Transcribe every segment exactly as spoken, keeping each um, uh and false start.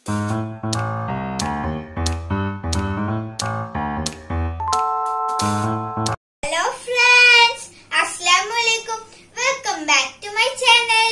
Hello friends, Assalamualaikum. Welcome back to my channel.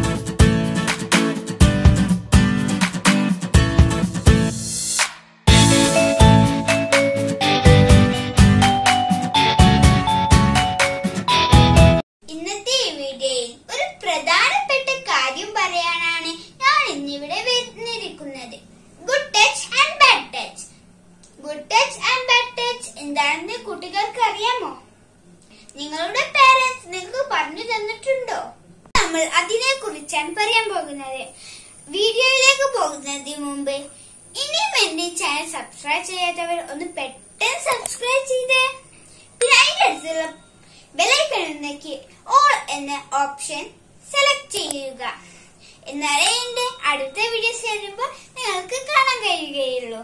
ഇന്നത്തെ വീഡിയോയിൽ ഒരു പ്രധാനപ്പെട്ട കാര്യം പറയാനാണ് ഞാൻ ഇന്നിവിടെ വന്നിരിക്കുന്നത്. Good touch and bad touch. Good touch and bad touch എന്താണെന്ന് കുട്ടികൾക്ക് അറിയാമോ? നിങ്ങളുടെ പേരൻസ് നിങ്ങൾക്ക് പറഞ്ഞു തന്നിട്ടുണ്ടോ? നമ്മൾ അതിനെ കുറിച്ചാണ് പറയാൻ പോകുന്നത്. വീഡിയോയിലേക്ക് പോകുന്നതിന് മുമ്പ് ഇനിയും എന്റെ ചാനൽ സബ്സ്ക്രൈബ് ചെയ്യാത്തവർ ഒന്ന് പെട്ടെന്ന് സബ്സ്ക്രൈബ് ചെയ്തേ. പിന്നെ അതിന്റെ അടുത്തുള്ള ബെലൈക്കൺ ഞെക്കി ഓൾ എന്ന ഓപ്ഷൻ സെലക്ട് ചെയ്യുക. എന്നാലേ എന്റെ അടുത്ത വീഡിയോസ് വരുമ്പോൾ നിങ്ങൾക്ക് കാണാൻ കഴിയുകയുള്ളൂ.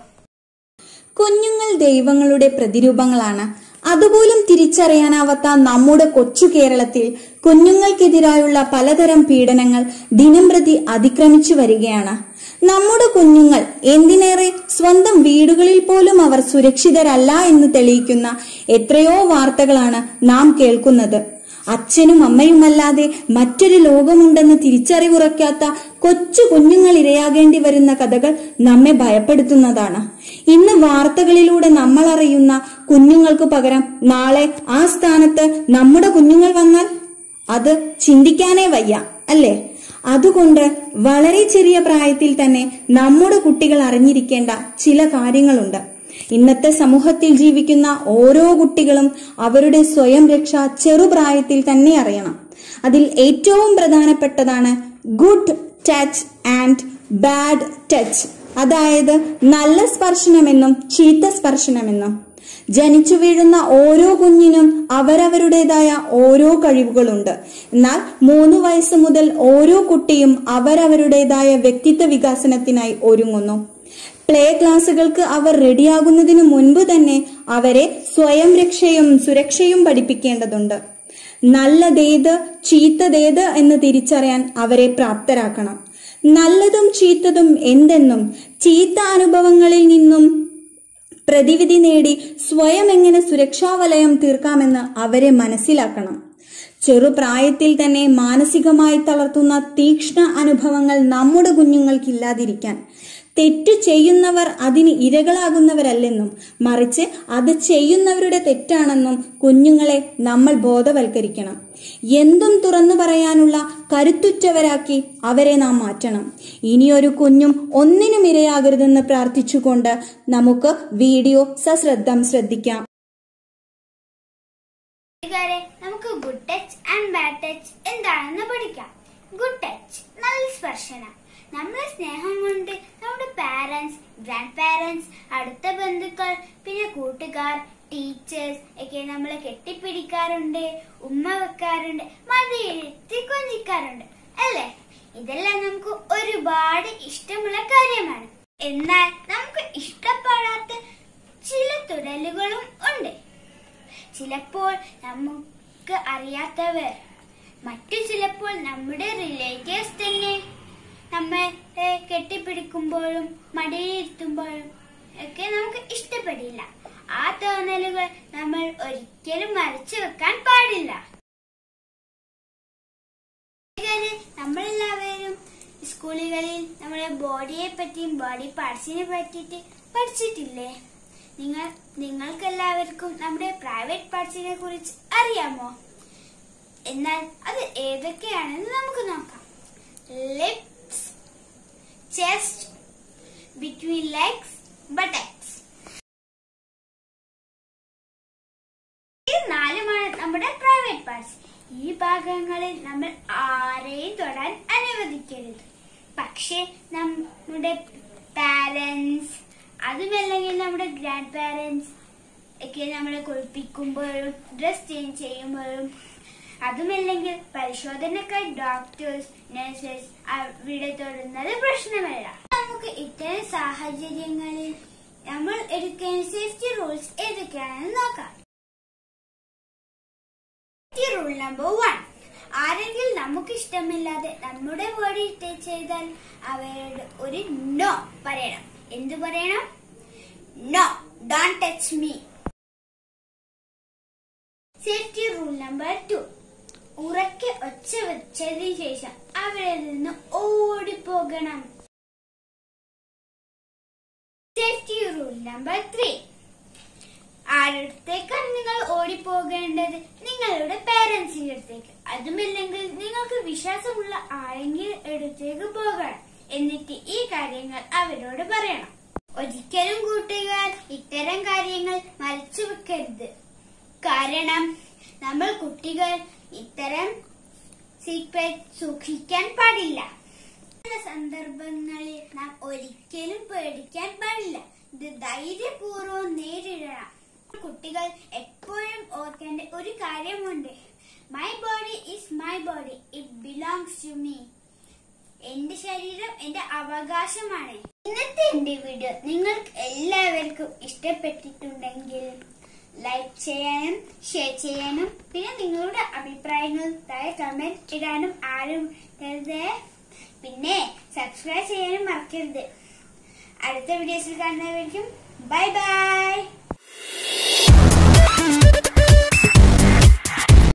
കുഞ്ഞുങ്ങൾ ദൈവങ്ങളുടെ പ്രതിരൂപങ്ങളാണ്. അതുപോലും തിരിച്ചറിയാനാവാത്ത നമ്മുടെ കൊച്ചു കേരളത്തിൽ കുഞ്ഞുങ്ങൾക്കെതിരായുള്ള പലതരം പീഡനങ്ങൾ ദിനംപ്രതി അതിക്രമിച്ചു വരികയാണ്. നമ്മുടെ കുഞ്ഞുങ്ങൾ, എന്തിനേറെ സ്വന്തം വീടുകളിൽ പോലും അവർ സുരക്ഷിതരല്ല എന്ന് തെളിയിക്കുന്ന എത്രയോ വാർത്തകളാണ് നാം കേൾക്കുന്നത്. അച്ഛനും അമ്മയുമല്ലാതെ മറ്റൊരു ലോകമുണ്ടെന്ന് തിരിച്ചറിവുറയ്ക്കാത്ത കൊച്ചു കുഞ്ഞുങ്ങൾ ഇരയാകേണ്ടി വരുന്ന കഥകൾ നമ്മെ ഭയപ്പെടുത്തുന്നതാണ്. ഇന്ന് വാർത്തകളിലൂടെ നമ്മൾ അറിയുന്ന കുഞ്ഞുങ്ങൾക്ക് പകരം നാളെ ആ സ്ഥാനത്ത് നമ്മുടെ കുഞ്ഞുങ്ങൾ വന്നാൽ അത് ചിന്തിക്കാനേ വയ്യ, അല്ലേ? അതുകൊണ്ട് വളരെ ചെറിയ പ്രായത്തിൽ തന്നെ നമ്മുടെ കുട്ടികൾ അറിഞ്ഞിരിക്കേണ്ട ചില കാര്യങ്ങളുണ്ട്. ഇന്നത്തെ സമൂഹത്തിൽ ജീവിക്കുന്ന ഓരോ കുട്ടികളും അവരുടെ സ്വയം രക്ഷ ചെറുപ്രായത്തിൽ തന്നെ അറിയണം. അതിൽ ഏറ്റവും പ്രധാനപ്പെട്ടതാണ് good touch and bad touch, അതായത് നല്ല സ്പർശനമെന്നും ചീത്ത സ്പർശനമെന്നും. ജനിച്ചു വീഴുന്ന ഓരോ കുഞ്ഞിനും അവരവരുടേതായ ഓരോ കഴിവുകളുണ്ട്. എന്നാൽ മൂന്ന് വയസ്സ് മുതൽ ഓരോ കുട്ടിയും അവരവരുടേതായ വ്യക്തിത്വ വികാസനത്തിനായി ഒരുങ്ങുന്നു. പ്ലേ ക്ലാസുകൾക്ക് അവർ റെഡിയാകുന്നതിനു മുൻപ് തന്നെ അവരെ സ്വയം രക്ഷയും സുരക്ഷയും പഠിപ്പിക്കേണ്ടതുണ്ട്. നല്ലതേത് ചീത്തതേത് എന്ന് തിരിച്ചറിയാൻ അവരെ പ്രാപ്തരാക്കണം. നല്ലതും ചീത്തതും എന്തെന്നും ചീത്ത അനുഭവങ്ങളിൽ നിന്നും പ്രതിവിധി നേടി സ്വയം എങ്ങനെ സുരക്ഷാവലയം തീർക്കാമെന്ന് അവരെ മനസ്സിലാക്കണം. ചെറുപ്രായത്തിൽ തന്നെ മാനസികമായി തളർത്തുന്ന തീക്ഷ്ണ അനുഭവങ്ങൾ നമ്മുടെ കുഞ്ഞുങ്ങൾക്കില്ലാതിരിക്കാൻ തെറ്റു ചെയ്യുന്നവർ അതിന് ഇരകളാകുന്നവരല്ലെന്നും മറിച്ച് അത് ചെയ്യുന്നവരുടെ തെറ്റാണെന്നും കുഞ്ഞുങ്ങളെ നമ്മൾ ബോധവൽക്കരിക്കണം. എന്തും തുറന്നു പറയാനുള്ള കരുത്തുറ്റവരാക്കി അവരെ നാം മാറ്റണം. ഇനിയൊരു കുഞ്ഞും ഒന്നിനും ഇരയാകരുതെന്ന് പ്രാർത്ഥിച്ചുകൊണ്ട് നമുക്ക് വീഡിയോ സശ്രദ്ധം ശ്രദ്ധിക്കാം. നമുക്ക് good touch and bad touch എന്താണെന്ന് പഠിക്കാം. ഗുഡ് ടച്ച് നല്ല സ്പർശനം. നമ്മളെ സ്നേഹം കൊണ്ട് നമ്മുടെ പാരന്റ്സ്, ഗ്രാൻഡ് പാരന്റ്സ്, അടുത്ത ബന്ധുക്കൾ, പിന്നെ കൂട്ടുകാർ, ടീച്ചേഴ്സ് ഒക്കെ നമ്മളെ കെട്ടിപ്പിടിക്കാറുണ്ട്, ഉമ്മ വെക്കാറുണ്ട്, മടിയിരുത്തി കൊഞ്ചിക്കാറുണ്ട്, അല്ലേ? ഇതെല്ലാം നമുക്ക് ഒരുപാട് ഇഷ്ടമുള്ള കാര്യമാണ്. എന്നാൽ നമുക്ക് ഇഷ്ടപ്പെടാത്ത ചില തുടലുകളും ഉണ്ട്. ചിലപ്പോൾ നമുക്ക് അറിയാത്തവർ, മറ്റു ചിലപ്പോൾ നമ്മുടെ റിലേറ്റീവ്സ് തന്നെ നമ്മളെ കെട്ടിപ്പിടിക്കുമ്പോഴും മടിയിരുത്തുമ്പോഴും ഒക്കെ നമുക്ക് ഇഷ്ടപ്പെടില്ല. ആ തോന്നലുകൾ നമ്മൾ ഒരിക്കലും മറച്ചു വെക്കാൻ പാടില്ല. നമ്മളെല്ലാവരും സ്കൂളുകളിൽ നമ്മുടെ ബോഡിയെ പറ്റിയും ബോഡി പാർട്സിനെ പറ്റിയിട്ട് പഠിച്ചിട്ടില്ലേ? നിങ്ങൾ നിങ്ങൾക്കെല്ലാവർക്കും നമ്മുടെ പ്രൈവറ്റ് പാർട്സിനെ കുറിച്ച് അറിയാമോ? എന്നാൽ അത് ഏതൊക്കെയാണെന്ന് നമുക്ക് നോക്കാം. Lips, chest, between legs, buttocks. ഈ നാലുമാണ് നമ്മുടെ പ്രൈവറ്റ് പാർട്സ്. ഈ ഭാഗങ്ങളിൽ നമ്മൾ ആരെയും തൊടാൻ അനുവദിക്കരുത്. പക്ഷെ നമ്മുടെ പാരന്റ്സ്, അതുമല്ലെങ്കിൽ നമ്മുടെ ഗ്രാൻഡ് പാരന്റ്സ് ഒക്കെ നമ്മളെ കുളിപ്പിക്കുമ്പോഴും ഡ്രസ് ചേഞ്ച് ചെയ്യുമ്പോഴും, അതുമല്ലെങ്കിൽ പരിശോധനക്കായി ഡോക്ടേഴ്സ്, നഴ്സസ് അവിടെ തൊടുന്നത് പ്രശ്നമല്ല. നമുക്ക് ഇത്തരം സാഹചര്യങ്ങളിൽ നമ്മൾ എടുക്കേണ്ട സേഫ്റ്റി റൂൾസ് ഏതൊക്കെയാണെന്ന് നോക്കാം. റൂൾ നമ്പർ വൺ, ആരെങ്കിലും നമുക്ക് ഇഷ്ടമില്ലാതെ നമ്മുടെ ബോഡി ടച്ച് ചെയ്താൽ അവരോട് ഒരു നോ പറയണം. എന്തു പറയണം? No, don't touch me. Safety rule number two. ഉറക്കെ ഒച്ച വെച്ചതിന് ശേഷം അവിടെ നിന്ന് ഓടിപ്പോകണം. Safety rule number three. ആരുടത്തേക്കാണ് നിങ്ങൾ ഓടിപ്പോകേണ്ടത്? നിങ്ങളുടെ പേരൻസിന്റെ അടുത്തേക്ക്. അതുമില്ലെങ്കിൽ നിങ്ങൾക്ക് വിശ്വാസമുള്ള ആരെങ്കിലും അടുത്തേക്ക് പോകണം. എന്നിട്ട് ഈ കാര്യങ്ങൾ അവരോട് പറയണം. ഒരിക്കലും കൂട്ടുകാർ ഇത്തരം കാര്യങ്ങൾ മറച്ചു വെക്കരുത്. കാരണം നമ്മൾ കുട്ടികൾ ഇത്തരം സീക്രട്ട് സൂക്ഷിക്കാൻ പാടില്ല. സന്ദർഭങ്ങളിൽ നാം ഒരിക്കലും പേടിക്കാൻ പാടില്ല. ഇത് ധൈര്യപൂർവ്വം നേരിടണം. കുട്ടികൾ എപ്പോഴും ഓർക്കേണ്ട ഒരു കാര്യമുണ്ട്. My body is my body, it belongs to me. എന്റെ ശരീരം എന്റെ അവകാശമാണ്. ഇന്നത്തെ എന്റെ വീഡിയോ നിങ്ങൾക്ക് എല്ലാവർക്കും ഇഷ്ടപ്പെട്ടിട്ടുണ്ടെങ്കിൽ ലൈക്ക് ചെയ്യാനും ഷെയർ ചെയ്യാനും പിന്നെ നിങ്ങളുടെ അഭിപ്രായങ്ങൾ താഴെ കമന്റ് ഇടാനും ആരും മറക്കരുത്. പിന്നെ സബ്സ്ക്രൈബ് ചെയ്യാനും മറക്കരുത്. അടുത്ത വീഡിയോസിൽ കാണുന്നവരിക്കും ബൈ ബൈ.